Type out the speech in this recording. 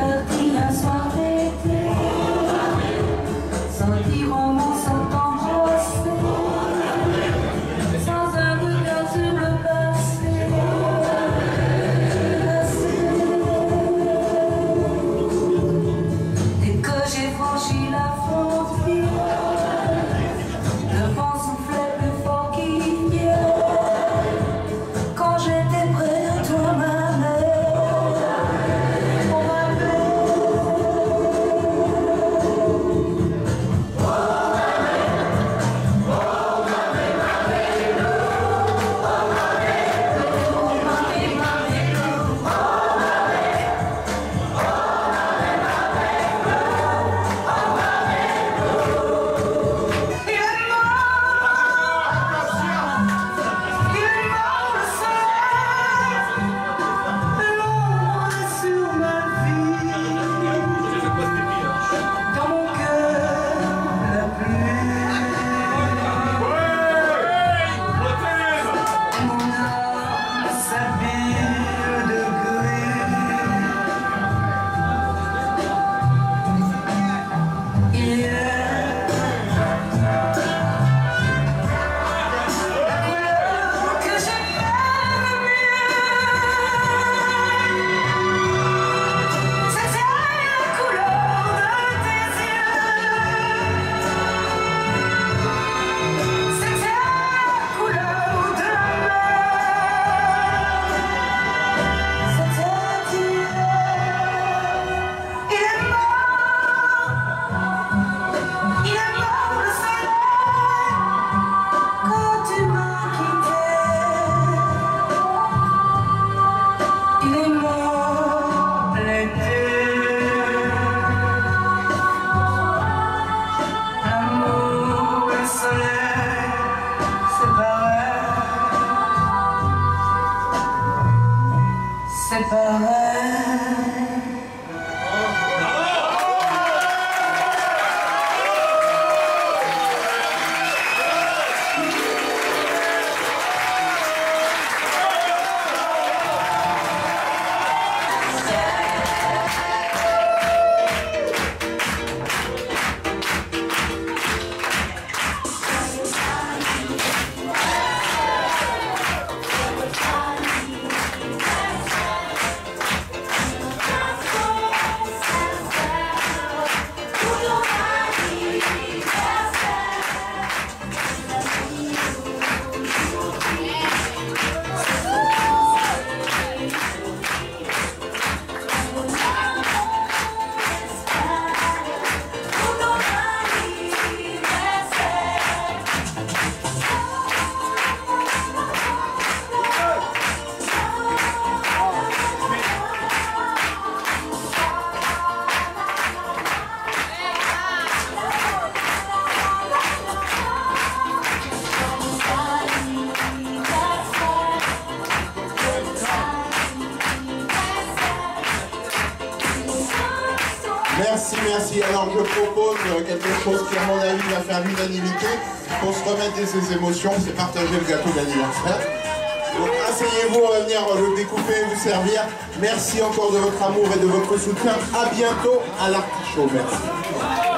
parti un soir d'été, sans dire un mot, sans t'embrasser, sans un regard sur le passé. Dès que j'ai franchi la frontière, le vent soufflait plus fort qu'hier. Quand j'étais près de toi, ma mère, on m'appelait. C'est pareil. Merci, merci. Alors je propose quelque chose qui à mon avis va faire l'unanimité. Pour se remettre de ses émotions, c'est partager le gâteau d'anniversaire. Donc asseyez-vous, on va venir le découper et vous servir. Merci encore de votre amour et de votre soutien. À bientôt à l'Artichaut. Merci.